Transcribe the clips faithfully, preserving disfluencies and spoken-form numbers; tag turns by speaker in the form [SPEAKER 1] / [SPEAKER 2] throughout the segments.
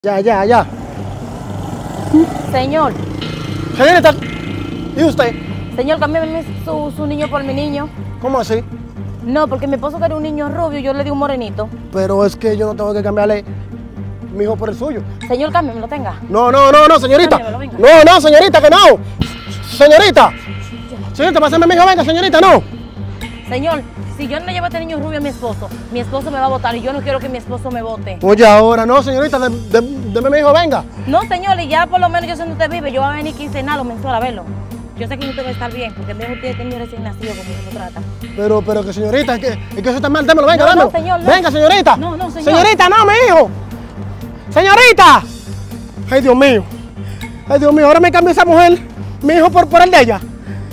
[SPEAKER 1] Ya, ya, ya.
[SPEAKER 2] Señor.
[SPEAKER 1] Señorita, ¿y usted?
[SPEAKER 2] Señor, cámbiame su, su niño por mi niño.
[SPEAKER 1] ¿Cómo así?
[SPEAKER 2] No, porque mi esposo quería un niño rubio y yo le di un morenito.
[SPEAKER 1] Pero es que yo no tengo que cambiarle mi hijo por el suyo.
[SPEAKER 2] Señor, cámbiamelo, tenga.
[SPEAKER 1] No, no, no, no, señorita.
[SPEAKER 2] Cámbiamelo, venga.
[SPEAKER 1] No, no, señorita, que no. Señorita. Señorita, pásame a mi hijo, venga, señorita, no.
[SPEAKER 2] Señor, si yo no le llevo a este niño rubio a mi esposo, mi esposo me va a votar y yo no quiero que mi esposo me vote.
[SPEAKER 1] Oye, ahora no, señorita, de, de, deme mi hijo, venga.
[SPEAKER 2] No, señor, y ya por lo menos yo sé dónde usted vive, yo voy a venir quincenal o mensual a verlo. Yo sé que usted va a estar bien, porque mi hijo tiene niño recién nacido, como se lo trata.
[SPEAKER 1] Pero, pero que señorita, es que, es que eso está mal, démelo, venga,
[SPEAKER 2] No,
[SPEAKER 1] démelo.
[SPEAKER 2] no, señor, no.
[SPEAKER 1] Venga, señorita.
[SPEAKER 2] No, no, señor.
[SPEAKER 1] Señorita, no, mi hijo. Señorita. Ay, Dios mío. Ay, Dios mío, ahora me cambia esa mujer, mi hijo por, por el de ella.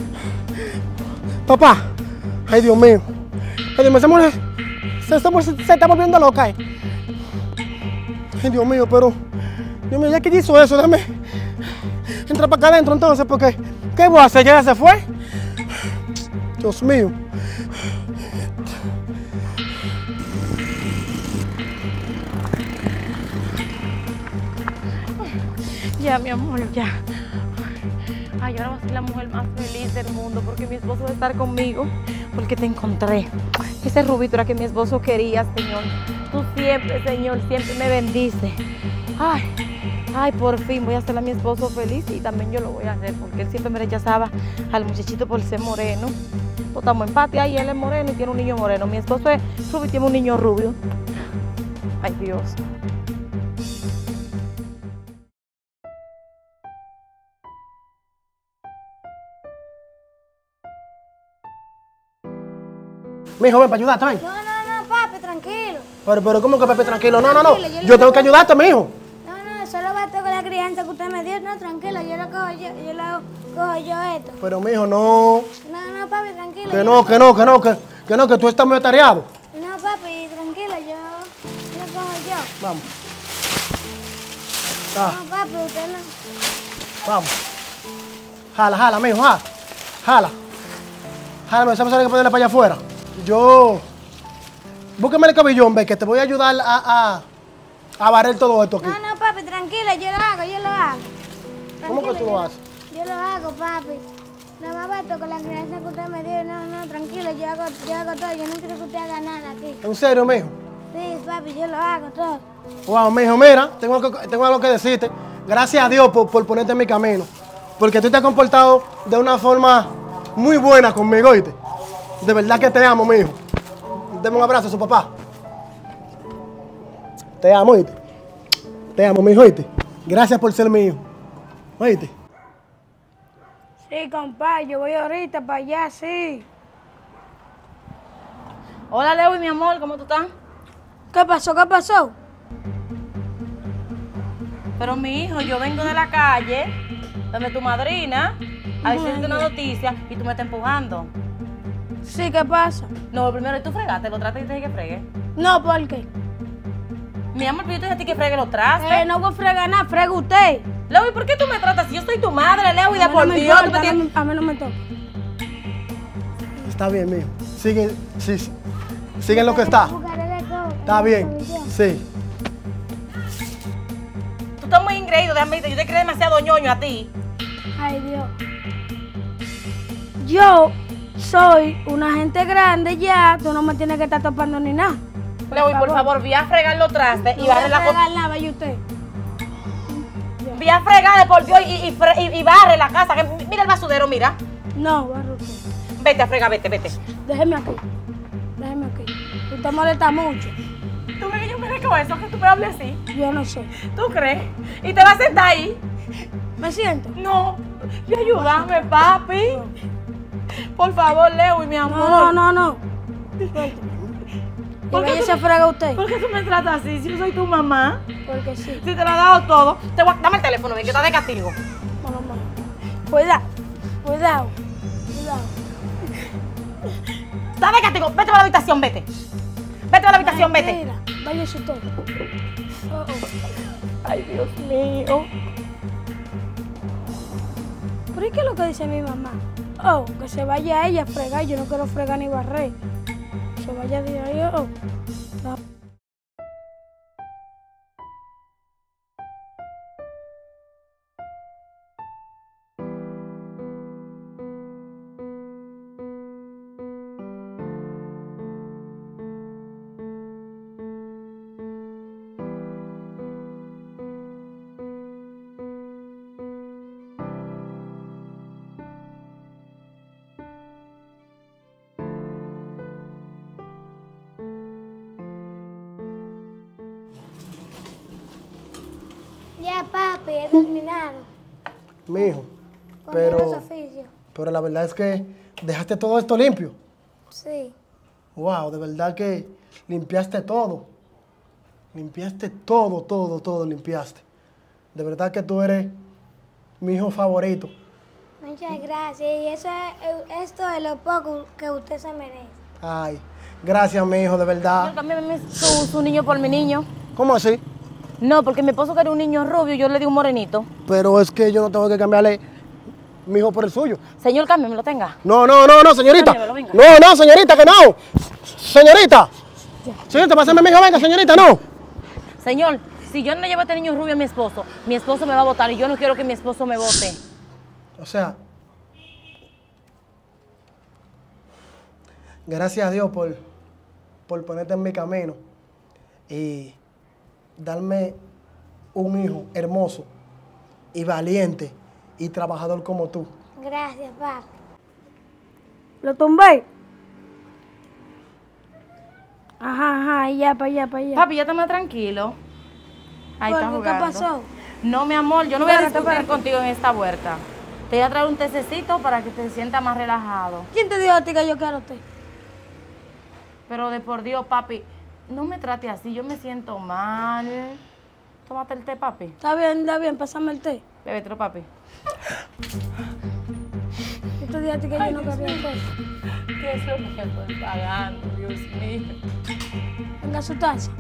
[SPEAKER 1] Papá. Ay, Dios mío. Ay, Dios mío, esa mujer se, se, se está volviendo loca. Eh. Ay, Dios mío, pero... Dios mío, ya que hizo eso, déjame entrar para acá adentro entonces, porque... ¿Qué voy a hacer? ¿Ya se fue? Dios mío.
[SPEAKER 2] Ya, mi amor, ya. Ay, ahora voy a ser la mujer más feliz del mundo porque mi esposo va a estar conmigo. Porque te encontré. Ese rubito era que mi esposo quería, Señor. Tú siempre, Señor, siempre me bendices. Ay, ay, por fin voy a hacer a mi esposo feliz y también yo lo voy a hacer porque él siempre me rechazaba al muchachito por ser moreno. Pues estamos en empate, ahí él es moreno y tiene un niño moreno. Mi esposo es rubio y tiene un niño rubio. Ay, Dios.
[SPEAKER 1] Mi hijo, ven para ayudarte, ven.
[SPEAKER 3] No, no, no, papi, tranquilo.
[SPEAKER 1] Pero, pero, ¿cómo que papi, tranquilo? No, no, no.
[SPEAKER 3] Tranquilo, yo
[SPEAKER 1] Yo
[SPEAKER 3] lo
[SPEAKER 1] tengo que
[SPEAKER 3] cojo.
[SPEAKER 1] ayudarte, mi hijo.
[SPEAKER 3] No, no, solo basta con la crianza que usted me dio. No, tranquilo, yo lo cojo yo, yo lo cojo yo esto.
[SPEAKER 1] Pero, mi hijo, no.
[SPEAKER 3] No, no, papi, tranquilo.
[SPEAKER 1] Que
[SPEAKER 3] yo
[SPEAKER 1] no,
[SPEAKER 3] lo
[SPEAKER 1] que no, que no, que, que no, que tú estás muy atareado.
[SPEAKER 3] cojo. No, papi, tranquilo, yo lo cojo yo.
[SPEAKER 1] Vamos. Ah,
[SPEAKER 3] No, papi, usted no.
[SPEAKER 1] vamos. Jala, jala, mijo, jala. Jala. Jala, ¿sabes que ponerle para allá afuera? Yo... Búsqueme el cabellón, ve, que te voy a ayudar a, a, a barrer todo esto aquí.
[SPEAKER 3] No, no, papi, tranquilo, yo lo hago, yo lo hago.
[SPEAKER 1] ¿Cómo que
[SPEAKER 3] Tranquilo,
[SPEAKER 1] tú lo
[SPEAKER 3] yo-
[SPEAKER 1] haces?
[SPEAKER 3] Yo lo hago, papi. Nada más basta con la crianza que usted me dio. No, no, tranquilo, yo hago, yo hago todo. Yo no quiero que usted haga nada aquí.
[SPEAKER 1] ¿En serio, mijo?
[SPEAKER 3] Sí, papi, yo lo hago todo.
[SPEAKER 1] Wow, mijo, mira, tengo, que- tengo algo que decirte. Gracias a Dios por, por ponerte en mi camino. Porque tú te has comportado de una forma muy buena conmigo, ¿oíste? De verdad que te amo, mijo. Deme un abrazo a su papá. Te amo, ¿oíste? Te amo, mijo, ¿oíste? Gracias por ser mi hijo. ¿Oíste?
[SPEAKER 3] Sí, compadre, yo voy ahorita para allá, sí.
[SPEAKER 2] Hola, Leo, mi amor, ¿cómo tú estás?
[SPEAKER 3] ¿Qué pasó? ¿Qué pasó?
[SPEAKER 2] Pero mi hijo, yo vengo de la calle, donde tu madrina, a decirte una noticia y tú me estás empujando.
[SPEAKER 3] Sí, ¿qué pasa?
[SPEAKER 2] No, primero tú fregaste, lo trastes y te dije que fregue.
[SPEAKER 3] No, ¿por qué?
[SPEAKER 2] Mi amor, pero yo te dije a ti que fregue los trastes.
[SPEAKER 3] Eh, no voy a fregar nada, frega usted.
[SPEAKER 2] Leo, ¿y por qué tú me tratas así? Yo soy tu madre, Leo, y de
[SPEAKER 3] A mí
[SPEAKER 2] por
[SPEAKER 3] no me
[SPEAKER 2] Dios, tú
[SPEAKER 3] importa,
[SPEAKER 2] me
[SPEAKER 3] a mí-
[SPEAKER 2] tienes...
[SPEAKER 3] a mí no me toca.
[SPEAKER 1] Está bien, mijo. Sigue, sí, sí. Sigue en lo que está. Está bien. Sí.
[SPEAKER 2] Tú estás muy ingreído, déjame decirte, yo te creo demasiado ñoño a ti.
[SPEAKER 3] Ay, Dios. Yo soy una gente grande ya, tú no me tienes que estar topando ni nada.
[SPEAKER 2] Leo, y por favor, vi a fregar los trastes
[SPEAKER 3] No
[SPEAKER 2] y
[SPEAKER 3] voy a
[SPEAKER 2] barre la
[SPEAKER 3] fregar nada, vaya usted.
[SPEAKER 2] Vi a fregar de por Dios y, y, fre- y- y barre la casa. Que, mira el basudero, mira.
[SPEAKER 3] No, barro usted.
[SPEAKER 2] Vete a fregar, vete, vete.
[SPEAKER 3] Déjeme aquí. Déjeme aquí. Usted molesta mucho.
[SPEAKER 2] ¿Tú crees que yo merezco eso? Que tú me hables así.
[SPEAKER 3] Yo no sé.
[SPEAKER 2] ¿Tú crees? ¿Y te vas a sentar ahí?
[SPEAKER 3] ¿Me siento?
[SPEAKER 2] No. Y ayúdame, papi. Por favor, Leo y mi amor.
[SPEAKER 3] No, no, no, no. ¿Por qué se frega usted?
[SPEAKER 2] ¿Por qué tú me tratas así? Si yo soy tu mamá.
[SPEAKER 3] Porque sí.
[SPEAKER 2] Si te lo he dado todo. Te voy a... Dame el teléfono, ven, que está de castigo.
[SPEAKER 3] Bueno, bueno. Cuidado. Cuidado. Cuidado.
[SPEAKER 2] Está de castigo. Vete a la habitación, vete. Vete a la habitación, vete.
[SPEAKER 3] Mira, váyase usted. Oh, oh.
[SPEAKER 2] Ay, Dios mío.
[SPEAKER 3] ¿Pero y qué es lo que dice mi mamá? Oh, que se vaya ella a fregar. Yo no quiero fregar ni barrer. Se vaya de ahí. Oh. No. Ya, papi, he terminado.
[SPEAKER 1] Mijo,
[SPEAKER 3] Con
[SPEAKER 1] pero,
[SPEAKER 3] los oficios.
[SPEAKER 1] pero la verdad es que dejaste todo esto limpio.
[SPEAKER 3] Sí.
[SPEAKER 1] Wow, de verdad que limpiaste todo. Limpiaste todo, todo, todo limpiaste. De verdad que tú eres mi hijo favorito.
[SPEAKER 3] Muchas gracias. Y eso es, esto es lo poco que usted se merece.
[SPEAKER 1] Ay, gracias, mi hijo, de verdad.
[SPEAKER 2] Cámbiame su, su niño por mi niño.
[SPEAKER 1] ¿Cómo así?
[SPEAKER 2] No, porque mi esposo quería un niño rubio y yo le di un morenito.
[SPEAKER 1] Pero es que yo no tengo que cambiarle mi hijo por el suyo.
[SPEAKER 2] Señor, cámbiamelo, tenga.
[SPEAKER 1] No, no, no, no, señorita.
[SPEAKER 2] Cámbiamelo, venga.
[SPEAKER 1] No, no, señorita, que no. Señorita. Señorita, pásame a mi hijo, venga, señorita, no.
[SPEAKER 2] Señor, si yo no le llevo a este niño rubio a mi esposo, mi esposo me va a votar y yo no quiero que mi esposo me vote.
[SPEAKER 1] O sea, gracias a Dios por, por ponerte en mi camino y darme un hijo hermoso y valiente y trabajador como tú.
[SPEAKER 3] Gracias, papi.
[SPEAKER 4] ¿Lo tumbé? Ajá, ajá, y ya, para allá, para allá.
[SPEAKER 2] Papi, ya está más tranquilo. Ahí está
[SPEAKER 4] ¿Por qué
[SPEAKER 2] jugando.
[SPEAKER 4] pasó?
[SPEAKER 2] No, mi amor, yo no voy a
[SPEAKER 4] Espérate,
[SPEAKER 2] discutir
[SPEAKER 4] espérate.
[SPEAKER 2] contigo en esta vuelta. Te voy a traer un tececito para que te sientas más relajado.
[SPEAKER 4] ¿Quién te dijo a ti que yo quiero té?
[SPEAKER 2] Pero de por Dios, papi, no me trate así, yo me siento mal. Tómate el té, papi.
[SPEAKER 4] Está bien, está bien, pásame el té.
[SPEAKER 2] Bébetelo, papi.
[SPEAKER 4] Yo te dije a ti que yo no quería té.
[SPEAKER 2] ¿Qué es lo que estoy pagando, Dios mío?
[SPEAKER 4] Venga su taza.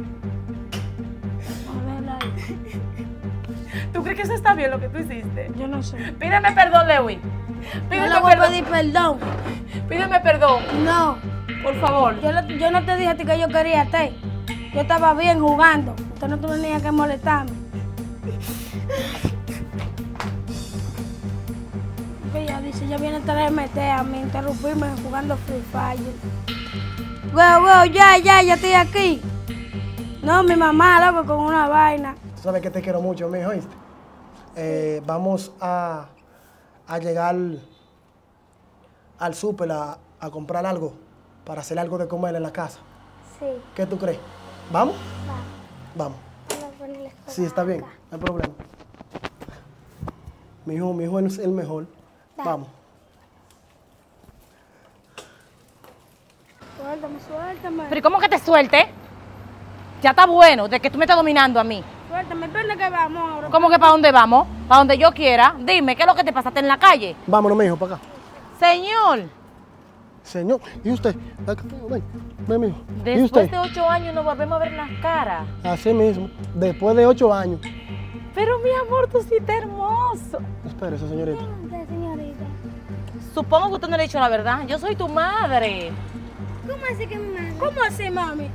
[SPEAKER 4] A ver, ahí.
[SPEAKER 2] ¿Tú crees que eso está bien lo que tú hiciste?
[SPEAKER 4] Yo no sé.
[SPEAKER 2] Pídeme perdón, Lewin.
[SPEAKER 4] No
[SPEAKER 2] Pídeme
[SPEAKER 4] le voy a
[SPEAKER 2] perdón.
[SPEAKER 4] pedir perdón.
[SPEAKER 2] Pídeme perdón,
[SPEAKER 4] No,
[SPEAKER 2] por favor.
[SPEAKER 4] yo, le- yo no te dije a ti que yo quería té. Yo estaba bien jugando. Usted no tenía que molestarme. Ella dice, ya viene a traerme té a mí, interrumpirme jugando Free Fire. Güey, güey, ya, ya, ya estoy aquí. No, mi mamá, loco, con una vaina.
[SPEAKER 1] Tú sabes que te quiero mucho, mi hijo, ¿oíste? Eh, vamos a, a llegar al súper a, a comprar algo para hacer algo de comer en la casa.
[SPEAKER 3] Sí,
[SPEAKER 1] ¿Qué tú crees? ¿Vamos?
[SPEAKER 3] va.
[SPEAKER 1] Vamos.
[SPEAKER 3] Vamos a poner la escoba
[SPEAKER 1] Sí, está bien,
[SPEAKER 3] acá.
[SPEAKER 1] no hay problema. Mi hijo, mi hijo es el mejor. Vamos.
[SPEAKER 4] Suéltame, suéltame.
[SPEAKER 2] Pero ¿y cómo que te suelte? Ya está bueno de que tú me estás dominando a mí.
[SPEAKER 4] Suéltame, ¿dónde que vamos ahora?
[SPEAKER 2] ¿Cómo que para dónde vamos? Para donde yo quiera. Dime, ¿qué es lo que te pasaste en la calle?
[SPEAKER 1] Vámonos, mi hijo, para acá.
[SPEAKER 2] Señor,
[SPEAKER 1] Señor, ¿y usted? Acá, ven, ven, mi hijo. ¿Y
[SPEAKER 2] después
[SPEAKER 1] usted?
[SPEAKER 2] de ocho años nos volvemos a ver las caras.
[SPEAKER 1] Así mismo, después de ocho años.
[SPEAKER 2] Pero mi amor, tú sí estás hermoso.
[SPEAKER 1] Espérese, señorita.
[SPEAKER 3] Usted, señorita.
[SPEAKER 2] Supongo que usted no le ha dicho la verdad. Yo soy tu madre.
[SPEAKER 3] ¿Cómo así que mi madre?
[SPEAKER 4] ¿Cómo así, mami?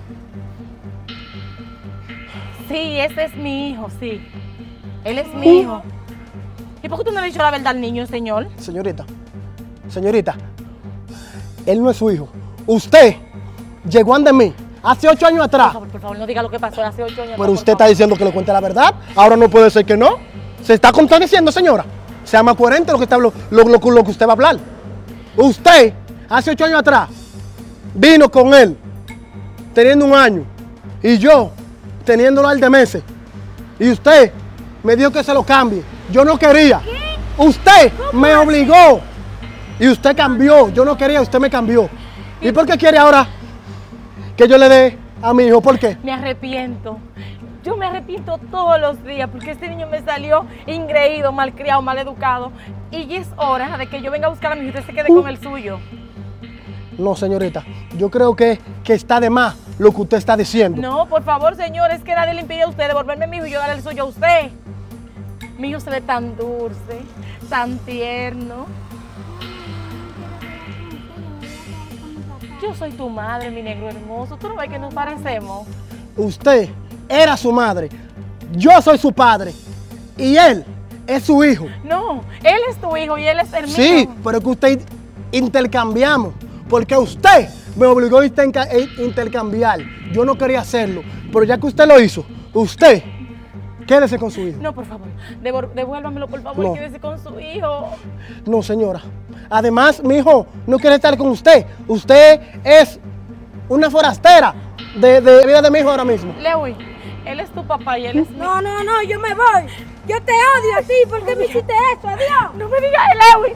[SPEAKER 2] Sí, ese es mi hijo, sí. Él es mi hijo. ¿Y por qué tú no le has dicho la verdad al niño, señor?
[SPEAKER 1] Señorita, señorita, él no es su hijo. Usted llegó ante mí hace ocho años
[SPEAKER 2] Por
[SPEAKER 1] atrás,
[SPEAKER 2] favor, por favor, no diga lo que pasó hace ocho años.
[SPEAKER 1] pero
[SPEAKER 2] por
[SPEAKER 1] usted está
[SPEAKER 2] favor.
[SPEAKER 1] diciendo que le cuente la verdad. Ahora no puede ser que no. Se está contradiciendo, señora. Sea más coherente lo que, está, lo, lo- lo- lo que usted va a hablar. Usted, hace ocho años atrás, vino con él, teniendo un año, y yo, teniéndolo al de meses. Y usted me dijo que se lo cambie. Yo no quería. Usted me obligó. Y usted cambió. Yo no quería, usted me cambió. ¿Y por qué quiere ahora que yo le dé a mi hijo? ¿Por qué?
[SPEAKER 2] Me arrepiento. Yo me arrepiento todos los días porque este niño me salió ingreído, malcriado, maleducado. Y ya es hora de que yo venga a buscar a mi hijo y usted se quede con el suyo.
[SPEAKER 1] No, señorita. Yo creo que, que está de más lo que usted está diciendo.
[SPEAKER 2] No, por favor, señor, es que nadie le impide a usted devolverme a mi hijo y yo darle el suyo a usted. Mi hijo se ve tan dulce, tan tierno. Yo soy tu madre, mi negro hermoso. ¿Tú no ves que nos parecemos?
[SPEAKER 1] Usted era su madre. Yo soy su padre. Y él es su hijo.
[SPEAKER 2] No, él es tu hijo y él es el mío.
[SPEAKER 1] Sí, pero que usted intercambiamos. Porque usted me obligó a interca- a intercambiar. Yo no quería hacerlo. Pero ya que usted lo hizo, usted quédese con su hijo.
[SPEAKER 2] No, por favor, devol- devuélvamelo, por favor,
[SPEAKER 1] No.
[SPEAKER 2] y quédese con su hijo.
[SPEAKER 1] No, señora. Además, mi hijo no quiere estar con usted. Usted es una forastera de, de vida de mi hijo ahora mismo.
[SPEAKER 2] Lewy, Él es tu papá y él es mi...
[SPEAKER 4] No, no, no, yo me voy. Yo te odio a ti. ¿Por qué me hiciste eso? Adiós.
[SPEAKER 2] No me digas el Lewis.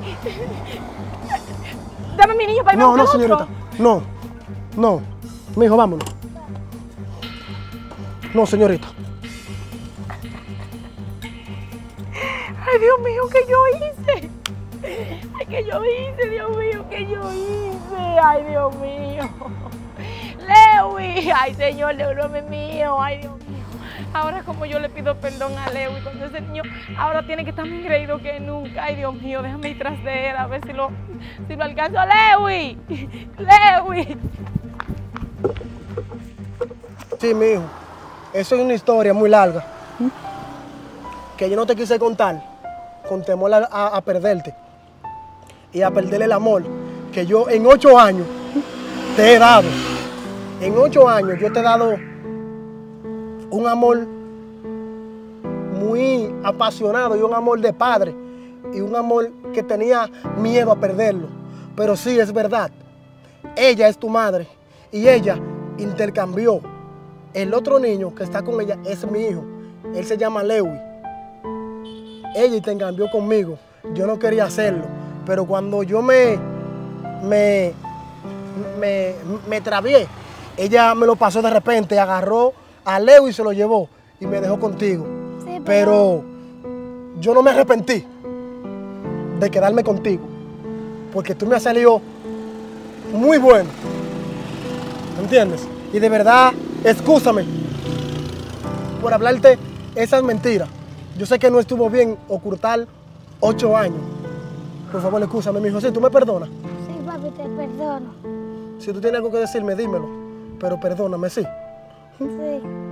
[SPEAKER 2] Dame mi niño para irme a
[SPEAKER 1] No, no,
[SPEAKER 2] buscar
[SPEAKER 1] señorita.
[SPEAKER 2] otro.
[SPEAKER 1] No. No. Mi hijo, vámonos. No, señorita.
[SPEAKER 2] Ay, Dios mío, ¿qué yo hice? Ay, ¿qué yo hice, Dios mío? ¿Qué yo hice? Ay, Dios mío. Lewis. Ay, señor, devuélveme mío. Ay, Dios mío. Ahora como yo le pido perdón a Lewis cuando ese niño ahora tiene que estar más creído que nunca. Ay, Dios mío, déjame ir tras de él a ver si lo, si lo alcanzo. ¡Lewis! ¡Lewis!
[SPEAKER 1] Sí, mi hijo. Eso es una historia muy larga. Que yo no te quise contar con temor a, a, a perderte. Y a perder el amor que yo en ocho años te he dado. En ocho años yo te he dado un amor muy apasionado y un amor de padre y un amor que tenía miedo a perderlo. Pero sí, es verdad, ella es tu madre y ella intercambió. El otro niño que está con ella es mi hijo, él se llama Lewis. Ella intercambió conmigo, yo no quería hacerlo, pero cuando yo me, me, me, me travié, ella me lo pasó de repente, agarró a Leo y se lo llevó y me dejó contigo.
[SPEAKER 3] Sí,
[SPEAKER 1] pero... pero yo no me arrepentí de quedarme contigo, porque tú me has salido muy bueno, ¿me entiendes? Y de verdad, excúsame por hablarte esas mentiras. Yo sé que no estuvo bien ocultar ocho años. Por favor, excúsame, mi hijo. ¿Sí, tú me perdonas?
[SPEAKER 3] Sí, papi, te perdono.
[SPEAKER 1] Si tú tienes algo que decirme, dímelo. Pero perdóname, sí.
[SPEAKER 3] Sí.